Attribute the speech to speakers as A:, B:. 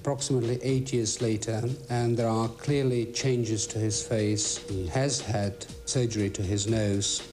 A: approximately 8 years later, and there are clearly changes to his face. He has had surgery to his nose.